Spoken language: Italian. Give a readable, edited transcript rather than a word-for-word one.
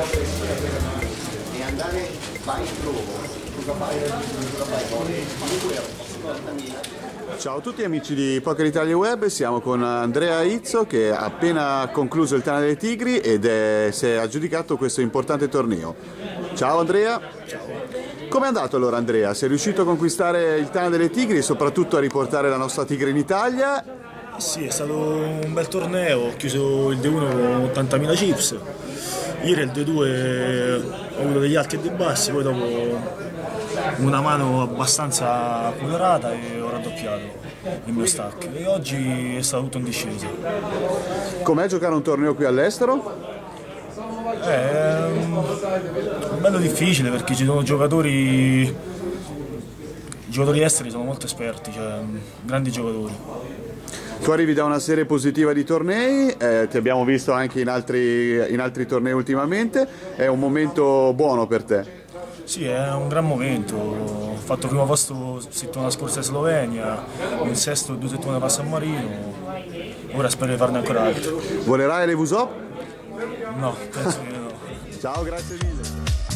e andare vai cosa fai Ciao a tutti amici di Poker Italia Web, siamo con Andrea Izzo che ha appena concluso il Tana delle Tigri ed si è aggiudicato questo importante torneo. Ciao Andrea. Ciao. Com'è andato allora Andrea? Sei riuscito a conquistare il Tana delle Tigri e soprattutto a riportare la nostra tigre in Italia? Sì, è stato un bel torneo, ho chiuso il D1 con 80.000 chips, ieri il D2 ho avuto degli alti e dei bassi, poi dopo una mano abbastanza colorata e ho raddoppiato il mio stack e oggi è stato tutto in discesa. Com'è giocare un torneo qui all'estero? È bello difficile perché ci sono giocatori esteri, sono molto esperti, cioè grandi giocatori. Tu arrivi da una serie positiva di tornei, ti abbiamo visto anche in altri tornei ultimamente, è un momento buono per te? Sì, è un gran momento, ho fatto primo posto settimana scorsa in Slovenia, il sesto 2 settimane fa a San Marino, ora spero di farne ancora altri. Volerai le VSOP? No, penso che no. Ciao, grazie mille.